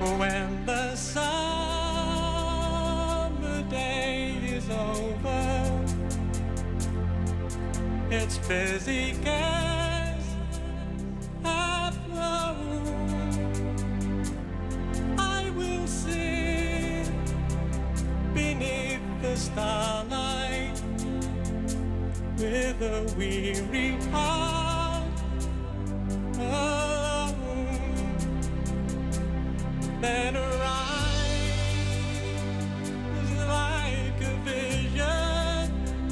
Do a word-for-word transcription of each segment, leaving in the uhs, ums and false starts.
When the summer day is over, its busy guests have flown, I will sit beneath the starlight with a weary heart alone. Then arise like a vision,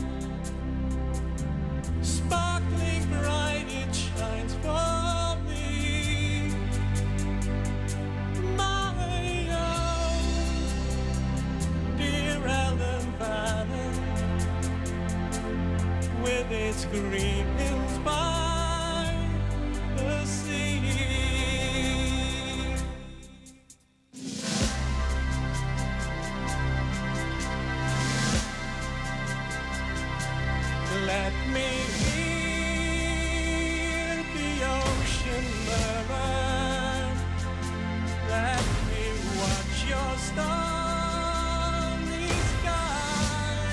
sparkling bright it shines for me, my own dear Ellen Vannon, with its green hills by the sea. Let me hear the ocean murmur, let me watch your stormy sky,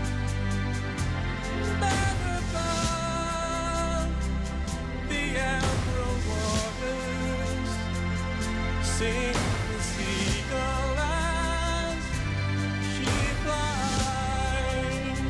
there above the emerald waters, sing the seagull as she flies.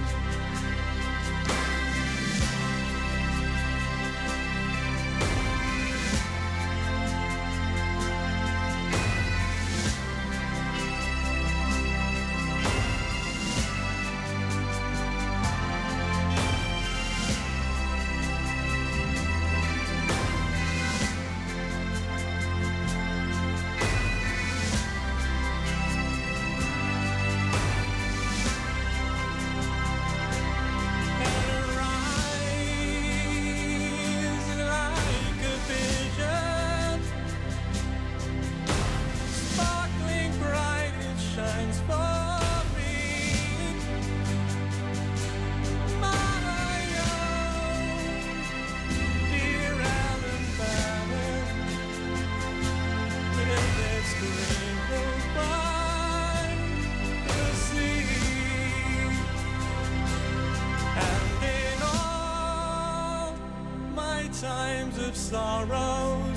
Times of sorrows,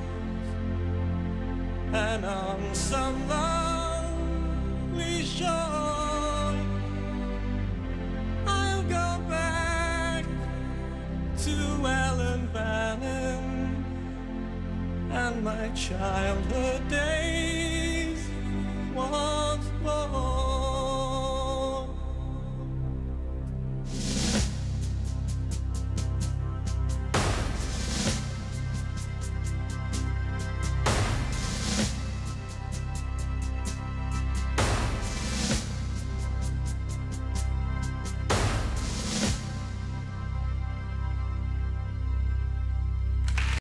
and on some lonely shore, I'll go back to Ellen Vannon and my childhood days.